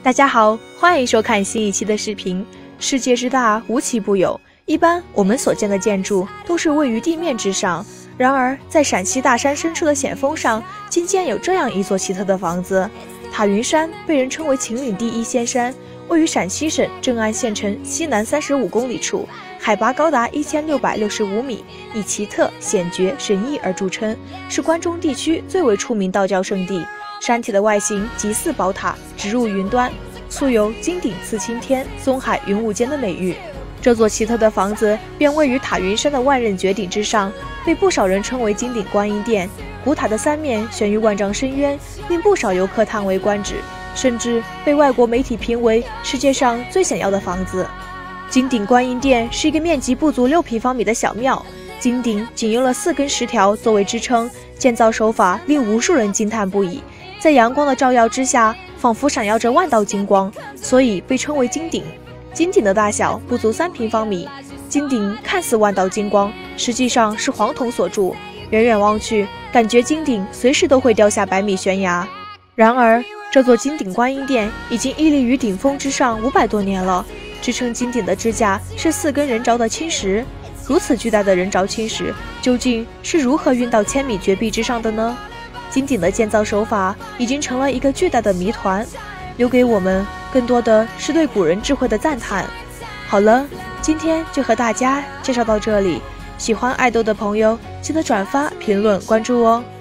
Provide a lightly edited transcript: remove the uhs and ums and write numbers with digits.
大家好，欢迎收看新一期的视频。世界之大，无奇不有。一般我们所见的建筑都是位于地面之上，然而在陕西大山深处的险峰上，竟建有这样一座奇特的房子。塔云山被人称为秦岭第一仙山，位于陕西省正安县城西南35公里处，海拔高达1665米，以奇特、险绝、神异而著称，是关中地区最为出名道教圣地。山体的外形极似宝塔，直入云端，素有金顶刺青天、松海云雾间的美誉。这座奇特的房子便位于塔云山的万仞绝顶之上，被不少人称为金顶观音殿。古塔的三面悬于万丈深渊，令不少游客叹为观止，甚至被外国媒体评为世界上最险要的房子。金顶观音殿是一个面积不足6平方米的小庙，金顶仅用了4根石条作为支撑，建造手法令无数人惊叹不已。在阳光的照耀之下，仿佛闪耀着万道金光，所以被称为金顶。金顶的大小不足3平方米，金顶看似万道金光，实际上是黄铜所铸。远远望去，感觉金顶随时都会掉下100米悬崖。然而，这座金顶观音殿已经屹立于顶峰之上500多年了。支撑金顶的支架是4根人凿的青石。如此巨大的人凿青石，究竟是如何运到1000米绝壁之上的呢？金顶的建造手法已经成了一个巨大的谜团，留给我们更多的是对古人智慧的赞叹。好了，今天就和大家介绍到这里，喜欢爱豆的朋友记得转发、评论、关注哦。